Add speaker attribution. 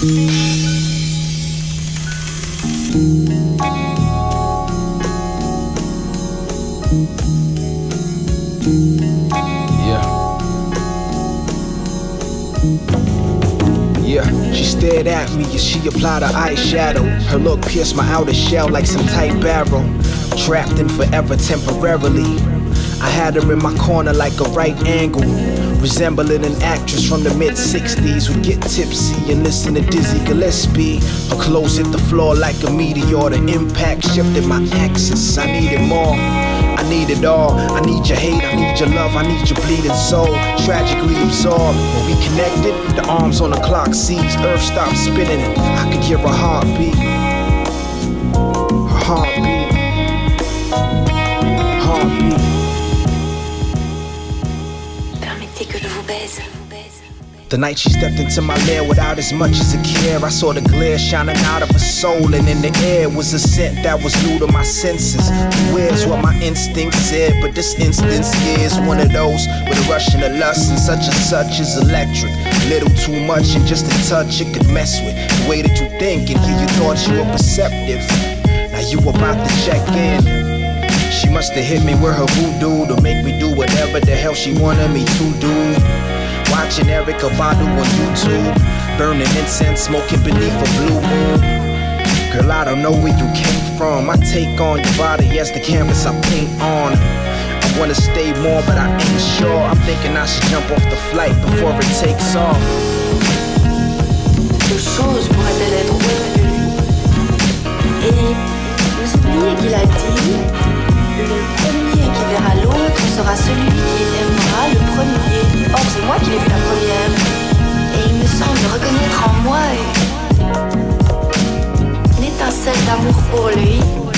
Speaker 1: She stared at me as she applied her eyeshadow. Her look pierced my outer shell like some tight barrel. Trapped in forever temporarily. I had her in my corner like a right angle, resembling an actress from the mid-60s. We get tipsy and listen to Dizzy Gillespie. Her clothes hit the floor like a meteor. The impact shifted my axis. I needed more, I need it all. I need your hate, I need your love, I need your bleeding soul. Tragically absorbed, when we connected, the arms on the clock seized. Earth stopped spinning and I could hear her heartbeat. Her heartbeat. Heartbeat.
Speaker 2: Que je vous baise.
Speaker 1: The night she stepped into my lair without as much as a care, I saw the glare shining out of her soul, and in the air was a scent that was new to my senses. Where's what my instincts said, but this instance is one of those with a rush and a lust, and such is electric. Little too much and just a touch it could mess with the way that you think and here you thought you were perceptive. Now you about to check in. She must have hit me with her voodoo to make me do whatever the hell she wanted me to do. Watching Erykah Badu on YouTube, burning incense, smoking beneath a blue moon. Girl, I don't know where you came from. I take on your body as the canvas I paint on. I wanna stay more, but I ain't sure. I'm thinking I should jump off the flight before it takes off.
Speaker 2: Deux choses pourraient-elles être autres? Et vous oubliez qu'il a dit: le premier qui verra l'autre sera celui qui aimera le premier. Or, c'est moi qui l'ai vu la première. Et il me semble reconnaître en moi une étincelle d'amour pour lui.